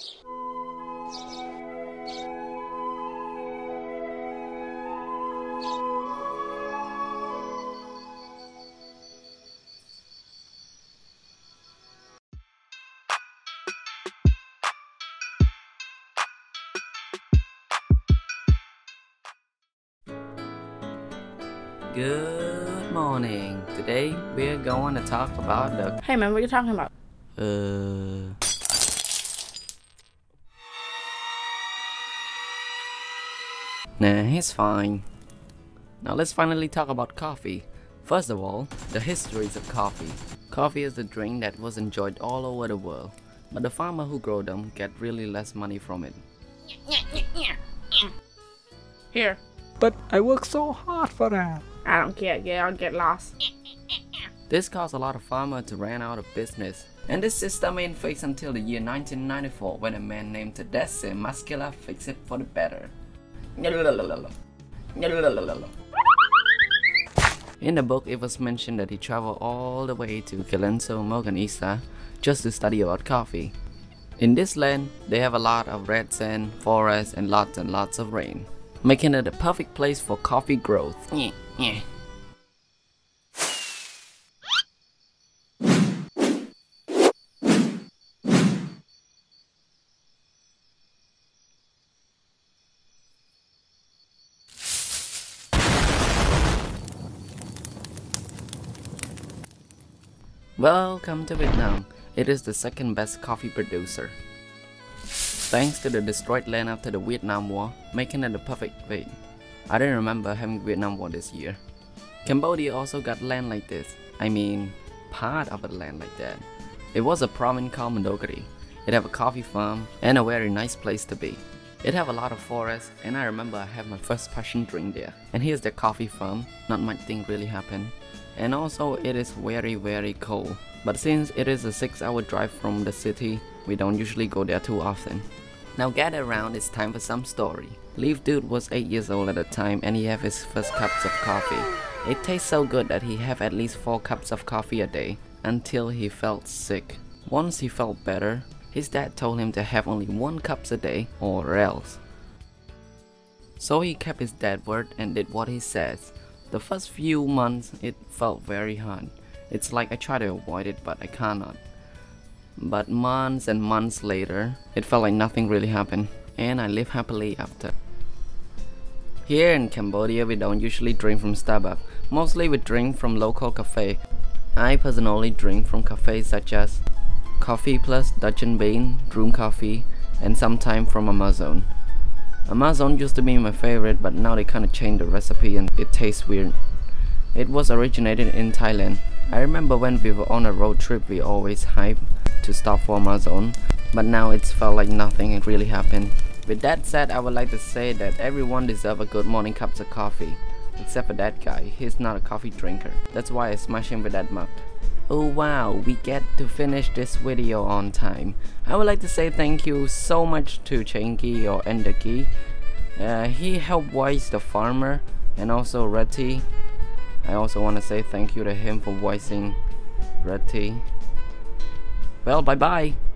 Good morning. Today we're going to talk about the Hey man, what are you talking about? Nah, he's fine. Now let's finally talk about coffee. First of all, the histories of coffee. Coffee is a drink that was enjoyed all over the world, but the farmer who grow them get really less money from it. Here. But I work so hard for that. I don't care, yeah, I'll get lost. This caused a lot of farmers to run out of business, and this system in place until the year 1994 when a man named Tadesse Muscula fixed it for the better. In the book, it was mentioned that he traveled all the way to Galenso Morganisa just to study about coffee. In this land, they have a lot of red sand, forests, and lots of rain, making it a perfect place for coffee growth. Welcome to Vietnam. It is the second best coffee producer, thanks to the destroyed land after the Vietnam War, making it a perfect fit. I didn't remember having Vietnam War this year. Cambodia also got land like this. I mean, part of the land like that. It was a province called Mondogiri. It have a coffee farm and a very nice place to be. It have a lot of forests, and I remember I had my first passion drink there. And here's the coffee farm. Not much thing really happened. And also it is very cold. But since it is a 6-hour drive from the city, we don't usually go there too often. Now gather around, it's time for some story. Leaf Dude was 8 years old at the time and he had his first cups of coffee. It tastes so good that he have at least 4 cups of coffee a day until he felt sick. Once he felt better, his dad told him to have only 1 cup a day or else. So he kept his dad's word and did what he says. The first few months it felt very hard. It's like I try to avoid it but I cannot. But months and months later, it felt like nothing really happened and I lived happily after. Here in Cambodia we don't usually drink from Starbucks. Mostly we drink from local cafe. I personally drink from cafes such as Coffee Plus, Dutch and Bean, Room Coffee, and sometimes from Amazon. Amazon used to be my favorite, but now they kinda changed the recipe and it tastes weird. It was originated in Thailand. I remember when we were on a road trip we always hyped to stop for Amazon, but now it's felt like nothing really happened. With that said, I would like to say that everyone deserves a good morning cup of coffee. Except for that guy, he's not a coffee drinker. That's why I smashed him with that mug. Oh wow, we get to finish this video on time. I would like to say thank you so much to Chengi or Endaki. He helped voice the farmer and also Reti. I also want to say thank you to him for voicing Reti. Well, bye bye.